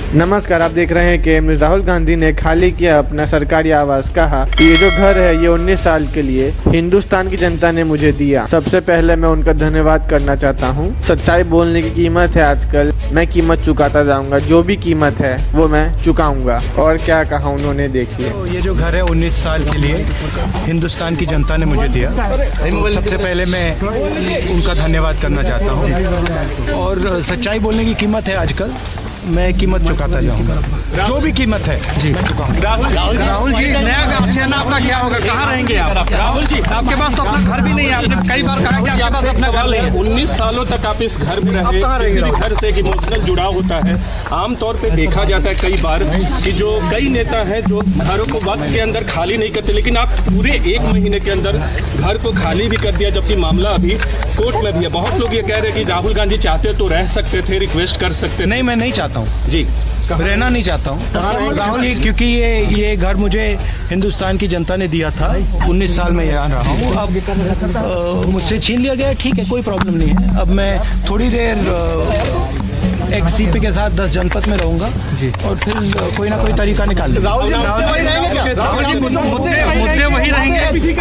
नमस्कार, आप देख रहे हैं कि राहुल गांधी ने खाली किया अपना सरकारी आवास। कहा ये जो घर है ये 19 साल के लिए हिंदुस्तान की जनता ने मुझे दिया। सबसे पहले मैं उनका धन्यवाद करना चाहता हूँ। सच्चाई बोलने की कीमत है आजकल, मैं कीमत चुकाता जाऊंगा, जो भी कीमत है वो मैं चुकाऊंगा। और क्या कहा उन्होंने, देखिए। तो ये जो घर है 19 साल के लिए हिंदुस्तान की जनता ने मुझे दिया। तो सबसे पहले मैं उनका धन्यवाद करना चाहता हूँ। और सच्चाई बोलने की कीमत है आजकल, मैं कीमत चुकाता जाऊंगा, जो भी कीमत है जी मैं चुकाऊंगा। राहुल जी, नया आशियाना आपका क्या होगा, कहाँ रहेंगे आप? राहुल जी, आपके पास तो अपना घर भी नहीं है। आपने कई बार कहा कि आपके पास अपना घर नहीं है। 19 सालों तक आप इस घर में रहे, किसी भी घर से एक इमोशनल जुड़ाव होता है। आमतौर पे देखा जाता है कई बार कि जो कई नेता हैं जो घरों को वक्त के अंदर खाली नहीं करते, लेकिन आप पूरे 1 महीने के अंदर घर को खाली भी कर दिया, जबकि मामला अभी कोर्ट में भी है। बहुत लोग ये कह रहे हैं कि राहुल गांधी चाहते तो रह सकते थे, रिक्वेस्ट कर सकते। नहीं, मैं नहीं चाहता हूँ जी, रहना नहीं चाहता हूँ राहुल जी, क्योंकि ये घर मुझे हिंदुस्तान की जनता ने दिया था। 19 साल में यहाँ रहा हूँ, अब मुझसे छीन लिया गया, ठीक है, कोई प्रॉब्लम नहीं है। अब मैं थोड़ी देर एक सीपी के साथ 10 जनपद में रहूंगा और फिर कोई ना कोई तरीका निकाल लूंगा। मुद्दे वही रहेंगे।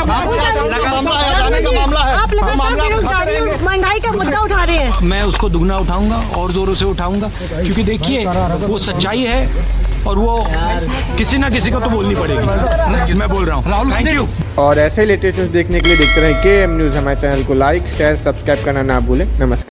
आप लगातार महंगाई का मुद्दा उठा रहे हैं। मैं उसको दुगना उठाऊंगा और जोरों से उठाऊंगा, क्योंकि देखिए वो सच्चाई है और वो किसी ना किसी को तो बोलनी पड़ेगी। मैं बोल रहा हूँ। Thank you. और ऐसे ही लेटेस्ट न्यूज देखने के लिए देखते रहे KM न्यूज़। हमारे चैनल को लाइक, शेयर, सब्सक्राइब करना ना भूलें। नमस्कार।